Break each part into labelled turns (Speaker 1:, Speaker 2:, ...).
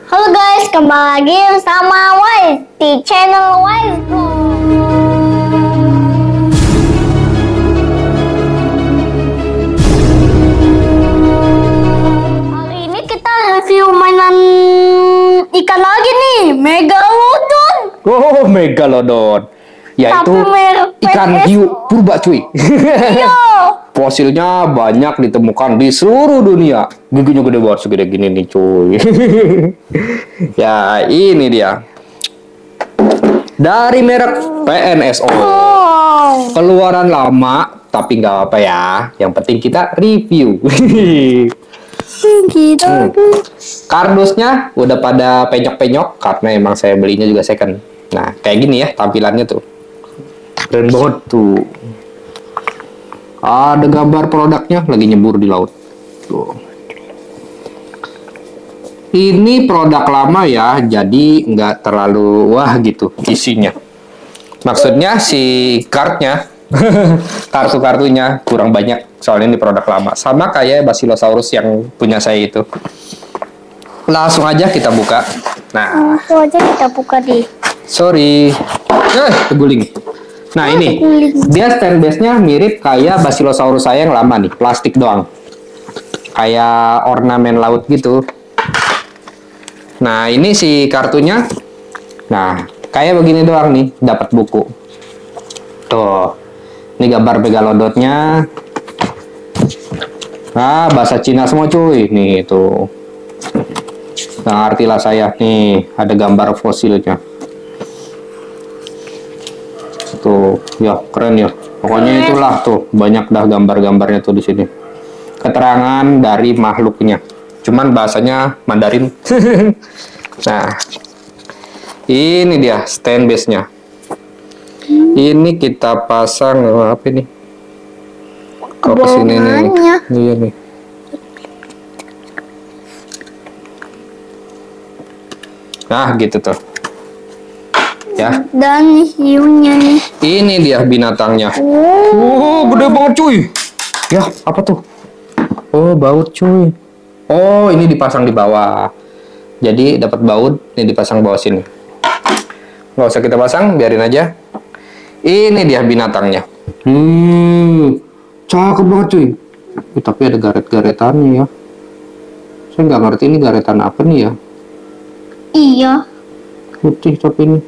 Speaker 1: Halo guys, kembali lagi bersama Wise di channel Wise Bro. Hari ini kita review mainan ikan lagi nih, Megalodon.
Speaker 2: Oh, Megalodon. Yaitu ikan hiu purba cuy.
Speaker 1: Iya.
Speaker 2: Fosilnya banyak ditemukan di seluruh dunia. Giginya gede banget, segede gini nih cuy. Ya, ini dia. Dari merek PNSO.
Speaker 1: Wow.
Speaker 2: Keluaran lama, tapi nggak apa ya. Yang penting kita review.
Speaker 1: Gitu.
Speaker 2: Kardusnya udah pada penyok-penyok karena emang saya belinya juga second. Nah, kayak gini ya tampilannya tuh. Keren banget tuh. Ada gambar produknya lagi nyebur di laut. Tuh. Ini produk lama ya, jadi nggak terlalu wah gitu isinya. Maksudnya si cardnya, kartu-kartunya kurang banyak soalnya ini produk lama. Sama kayak Basilosaurus yang punya saya itu. Langsung aja kita buka. Nah,
Speaker 1: Langsung aja kita buka di.
Speaker 2: sorry, terguling. Nah ini, dia stand base-nya mirip kayak Basilosaurus saya yang lama nih, plastik doang. Kayak ornamen laut gitu. Nah ini si kartunya. Nah, kayak begini doang nih, dapat buku. Tuh, ini gambar Megalodonnya. Nah, bahasa Cina semua cuy. Nih tuh. Nah, artilah saya nih, ada gambar fosilnya. Tuh, ya keren ya. Pokoknya itulah tuh, banyak dah gambar-gambarnya tuh di sini. Keterangan dari makhluknya. Cuman bahasanya Mandarin. Nah, ini dia stand base-nya. Ini kita pasang apa ini? Kok kesini nih? Iya nih. Nah, gitu tuh. Ya.
Speaker 1: Dan hiunya nih.
Speaker 2: Ini dia binatangnya. Oh, gede banget cuy. Ya, apa tuh? Oh, baut cuy. Oh, ini dipasang di bawah. Jadi dapat baut, ini dipasang bawah sini. Nggak usah kita pasang, biarin aja. Ini dia binatangnya. Cakep banget cuy. Tapi ada garet-garetannya ya. Saya nggak ngerti ini garetan apa nih ya.
Speaker 1: Iya.
Speaker 2: Putih tapi ini.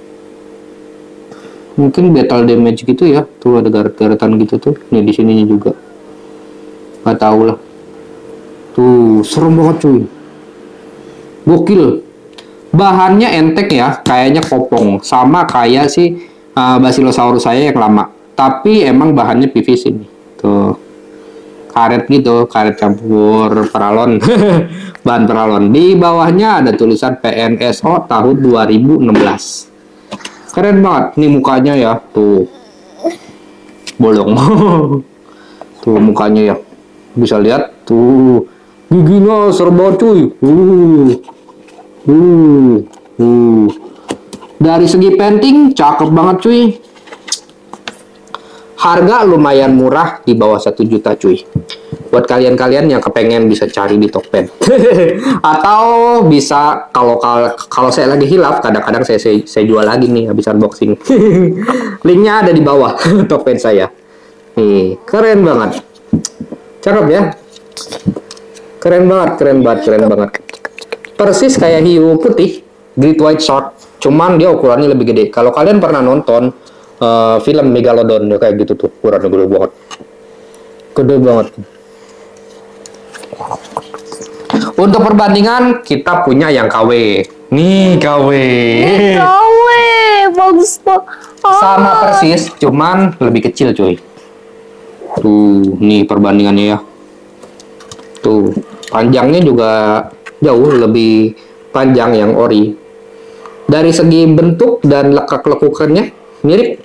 Speaker 2: Mungkin battle damage gitu ya. Tuh ada garet-garetan gitu tuh. Nih di sininya juga. Nggak tahu lah. Tuh serem banget cuy. Gokil. Bahannya enteng ya. Kayaknya kopong. Sama kayak si Basilosaurus saya yang lama. Tapi emang bahannya PVC nih. Tuh. Karet gitu. Karet campur peralon. Bahan peralon. Di bawahnya ada tulisan PNSO tahun 2016. Keren banget nih mukanya ya, tuh bolong. Tuh mukanya ya, bisa lihat tuh giginya serem banget cuy. Dari segi painting cakep banget cuy. Harga lumayan murah, di bawah 1 juta cuy. Buat kalian-kalian yang kepengen bisa cari di Tokped. Atau bisa kalau saya lagi hilaf, kadang-kadang saya jual lagi nih habis unboxing. Linknya ada di bawah Tokped saya. Nih, keren banget. Cakep ya. Keren banget. Persis kayak hiu putih, Great White Shark. Cuman dia ukurannya lebih gede. Kalau kalian pernah nonton film Megalodon ya kayak gitu tuh, ukurannya gede banget. Gede banget. Untuk perbandingan kita punya yang KW. Nih KW.
Speaker 1: KW bagus banget.
Speaker 2: Sama persis, cuman lebih kecil cuy. Tuh, nih perbandingannya ya. Tuh, panjangnya juga jauh lebih panjang yang ori. Dari segi bentuk dan lekak-lekukannya mirip.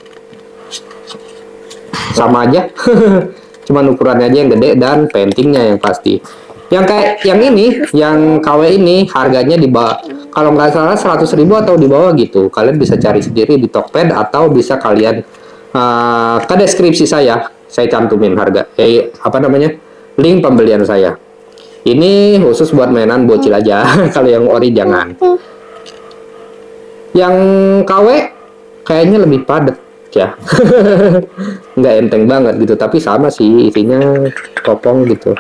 Speaker 2: Sama aja. Cuman ukurannya aja yang gede dan paintingnya yang pasti. Yang kayak yang ini, yang KW ini harganya di bawah, kalau nggak salah 100.000 atau di bawah gitu. Kalian bisa cari sendiri di Tokped atau bisa kalian ke deskripsi saya cantumin harga. Apa namanya? Link pembelian saya. Ini khusus buat mainan bocil aja. Kalau yang ori jangan. Yang KW kayaknya lebih padat ya. Nggak enteng banget gitu, tapi sama sih isinya kopong gitu.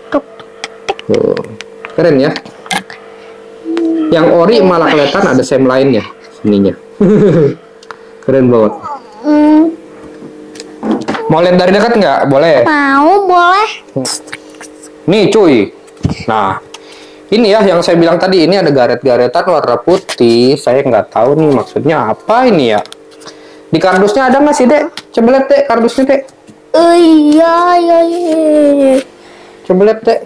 Speaker 2: Keren ya. Yang ori malah kelihatan ada sem lainnya sininya. Keren banget. Mau lihat dari dekat nggak? Boleh.
Speaker 1: Mau, boleh.
Speaker 2: Nih cuy. Nah, ini ya yang saya bilang tadi, ini ada garet-garetan warna putih. Saya nggak tahu nih maksudnya apa ini ya. Di kardusnya ada nggak sih, Dek? Coba lihat, Dek, kardusnya, Dek.
Speaker 1: Iya.
Speaker 2: Coba lihat, Dek.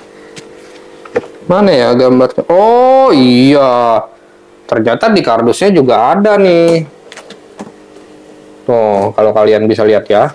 Speaker 2: Mana ya gambarnya? Oh iya. Ternyata di kardusnya juga ada nih. Tuh, kalau kalian bisa lihat ya.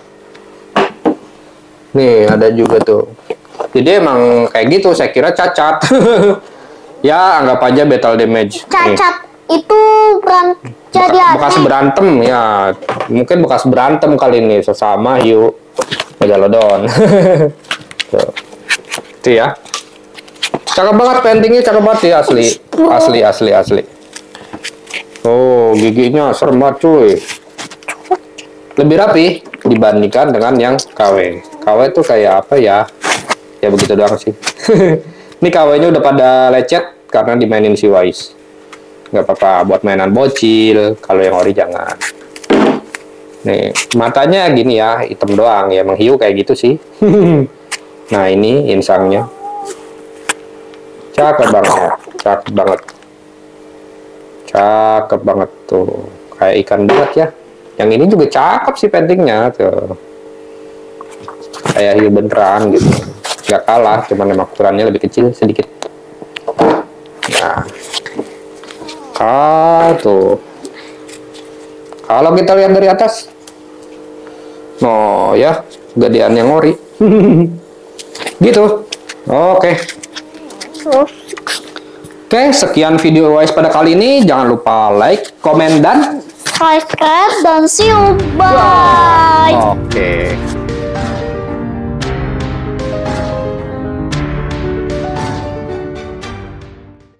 Speaker 2: Nih, ada juga tuh. Jadi emang kayak gitu, saya kira cacat. Ya, anggap aja battle damage.
Speaker 1: Cacat itu jadi
Speaker 2: bekas berantem ya. Mungkin bekas berantem kali ini sesama hiu megalodon. Tuh. Itu ya. Cakep banget paintingnya, cakep banget ya, asli. Oh, giginya serem banget cuy. Lebih rapi dibandingkan dengan yang KW. KW itu kayak apa ya? Ya begitu doang sih. Ini KW-nya udah pada lecet karena dimainin si Wise. Nggak apa-apa buat mainan bocil, kalau yang ori jangan. Nih, matanya gini ya, hitam doang ya, emang hiu kayak gitu sih. Nah, ini insangnya. Cakep banget tuh, kayak ikan banget ya. Yang ini juga cakep sih paintingnya tuh, kayak hiu beneran gitu, nggak kalah, cuman memang ukurannya lebih kecil sedikit. Nah, tuh, kalau kita lihat dari atas, oh ya, gedean yang ori, gitu. Oke. Oke, sekian video Wise pada kali ini. Jangan lupa like, komen, dan
Speaker 1: subscribe dan see you. Bye.